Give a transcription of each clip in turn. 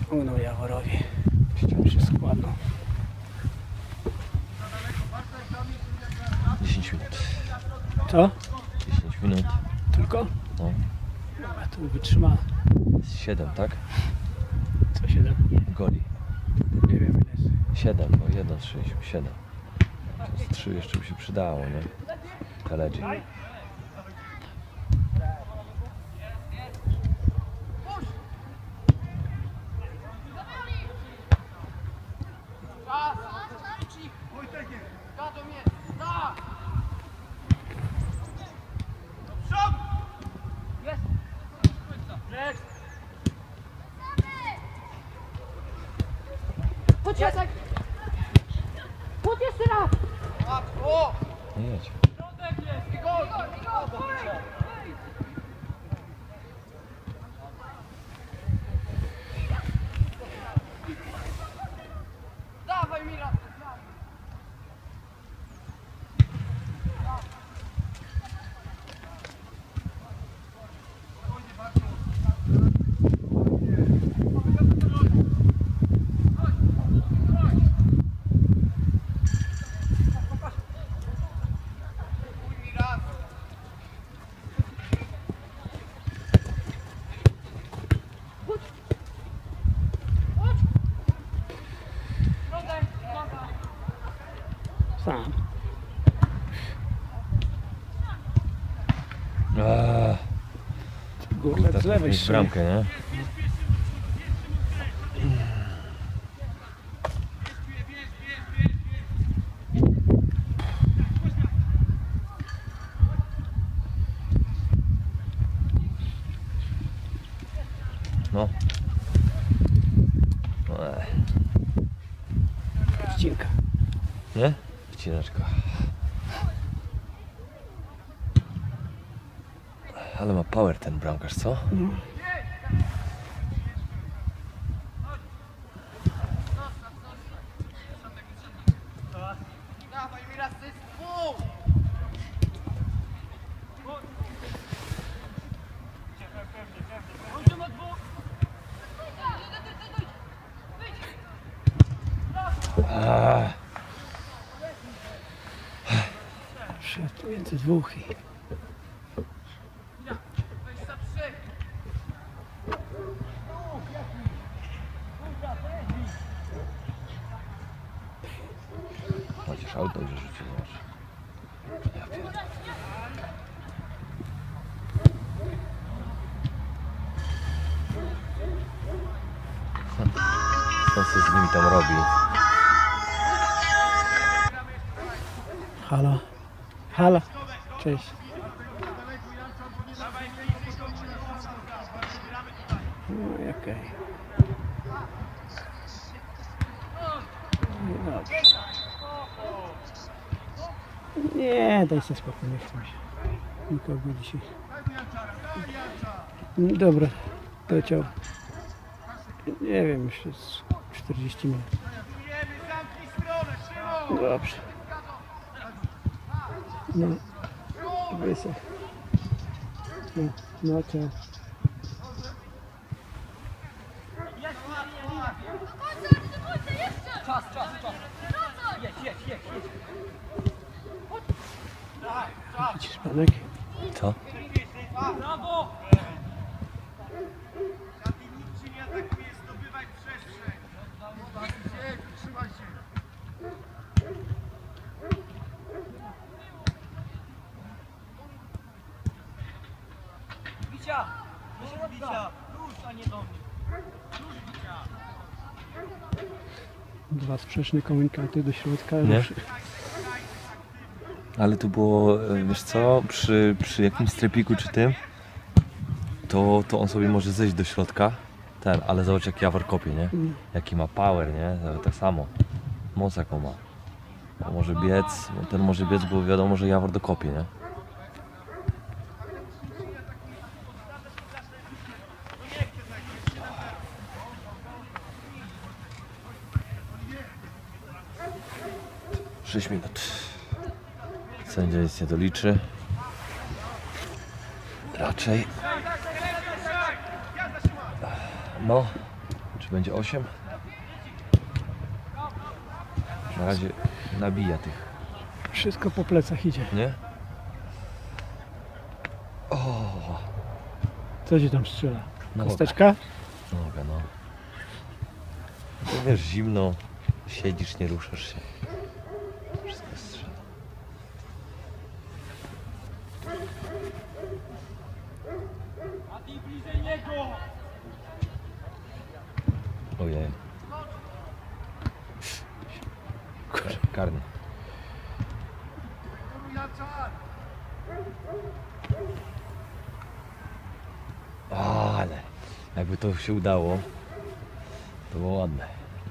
No Jaworowi. Ściąg się składną. 10 minut. Co? 10 minut. Tylko? No. Dobra, to wytrzyma. 7, tak? Co 7? Goli. Nie wiem ile jest. 7, no 1 3, 7. To jest 3 jeszcze by się przydało, nie? Kaledzi. Chodź Jacek! Chodź jeszcze raz! Nie jedź. Dawaj Mira! Sam. Górle z lewej Mieć bramkę, nie? No. Ścinka. Nie? Wcineczka. Ale ma power ten bramkarz, co? No. Dawaj Mira, ty spół! Szedł między dwóch i... Chociaż auto już rzucił, zobacz. Ja pierdolę. Co z nimi tam robi? Halo. Halo. Cześć. No i okej. No dobrze. Nie, daj sobie spokój, nie chcę mi się. Nikogo dzisiaj. No dobra, leciał. Nie wiem, jeszcze z 40 minut. Dobrze. No, wysech. No to. Czas! Jedź! Widzisz, panek? Co? Brawo! Bicia! Bicia! Już, a nie do mnie. Już bicia! Dwa sprzeczne komunikaty do środka. Nie? Ale tu było, wiesz co, przy jakimś strepiku czy tym, to on sobie może zejść do środka, ale zobacz jak Jawor kopie, nie? Jaki ma power, nie? Tak samo, moc jaką ma. On może biec, ten może biec, bo wiadomo, że Jawor dokopie, nie? Sześć minut. Sędzia nic nie doliczy. Raczej. No. Czy będzie 8? Na razie nabija tych, Wszystko po plecach idzie. nie? O, Co ci tam strzela? nogę. Kosteczka? Nogę, no. To wiesz, zimno, siedzisz, nie ruszasz się. Wszystko strzela. A ty bliżej niego! Ojej. Karny. O, ale jakby to się udało, to było ładne.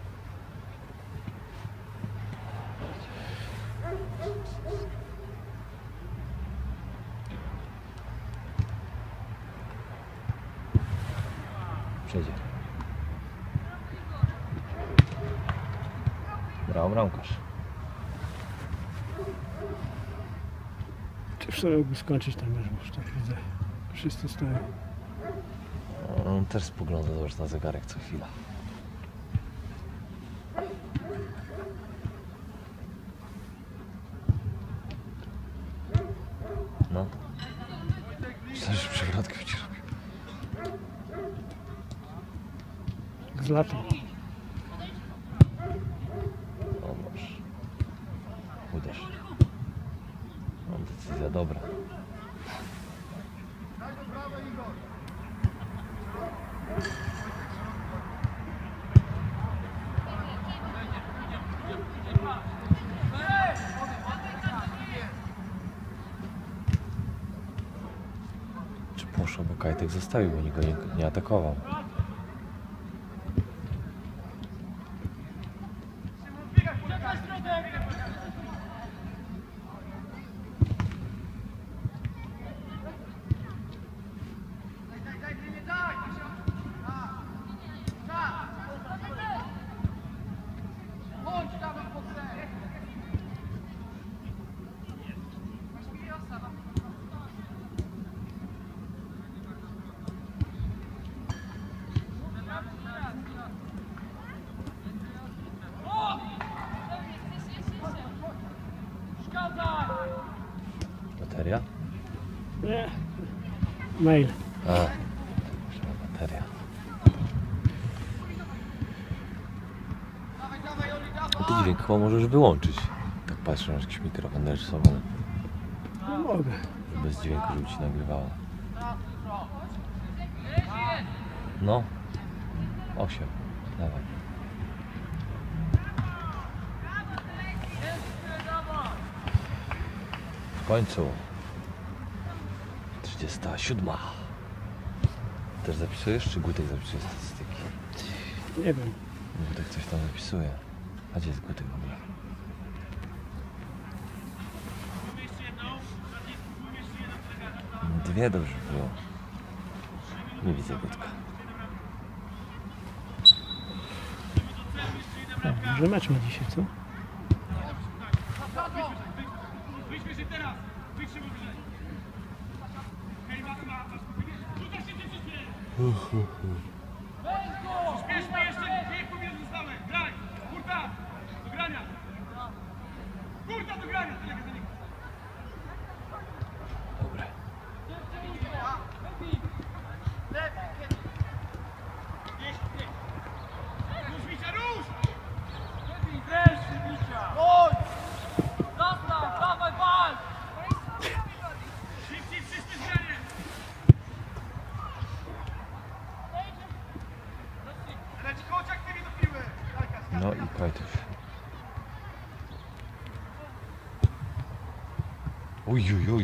Przejdzie. Brawo, bramkarz. Czy w sumie mógłby skończyć ten mecz, bo już tak widzę. Wszyscy stoją. On też spogląda zobacz na zegarek co chwila. No. Też przewrotkę wciąż. Z latem. O Boże. Uderz. Mam decyzja dobra. Czy poszło, bo Kajtek zostawił, bo nikt go nie atakował. Bateria? Nie. Mail. A, bateria. A ty dźwięk chyba możesz wyłączyć. Tak patrzę, na jakiś mikrofon narysowany. No mogę. Bez dźwięku, żeby ci nagrywało. No. 8. Dawaj. W końcu. 37. Też zapisujesz, czy Gutek zapisuje statystyki? Nie wiem. Gutek coś tam zapisuje. A gdzie jest Gutek w ogóle? Dwie dobrze było. Nie widzę Gutka. No, może mecz ma dzisiaj, co? Wyjdźmy się teraz! Wyjdźmy wyżej! Hej, rzucasz się gdzie wszystkie! Śpieszmy jeszcze! Dwie pomiędzy zostały! Graj! Kurta! Do grania! Kurta do grania! Tyle go zanika! Dobre. Rusz, Micia, rusz! Wreszcie, Micia! Chodź! Zostaw! Dawaj, walcz! Szybciej, wszyscy zgranie! Leć kociak tymi do piły! No i Kajtuś. Uj.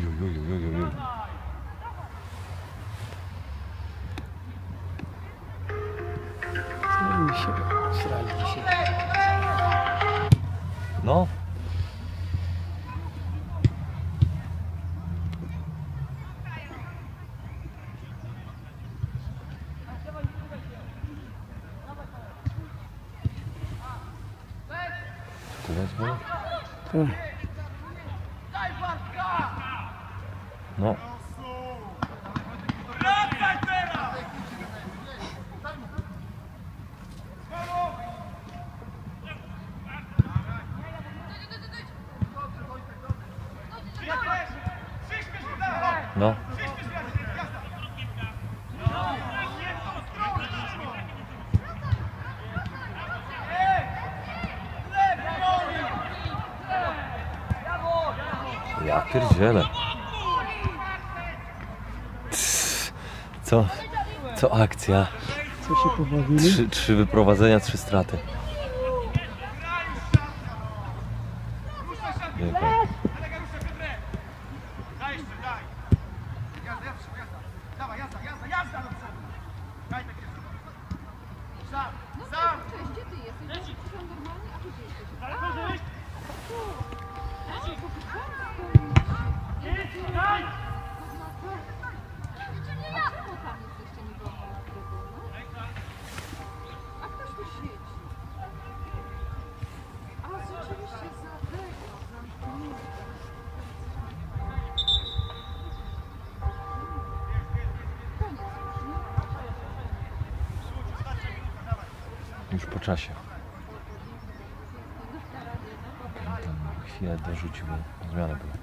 Co mi się srali dzisiaj? No. Tu wezmę? Tak. No. Wracaj teraz! pierdzielę. Co akcja? Co się pobawili? Trzy wyprowadzenia, 3 straty. Dziękuję. Daj jeszcze, daj. Jazda, jazda. Dawaj, jazda, jazda, jazda do przodu. Daj takie. Sam, sam. Cześć, gdzie ty jesteś? Ja przyszłam normalnie, a ty gdzie jesteś? Ale chodź, daj. A czemu tam jesteście nie wolno na trybunę? A ktoś tu siedzi. A rzeczywiście za tego, zamknięte. Koniec już, nie? Już po czasie. Tam chwilę dorzucił, bo zmiana była.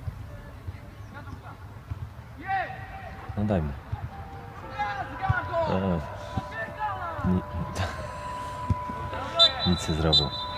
No daj mu. Nic nie zrobił.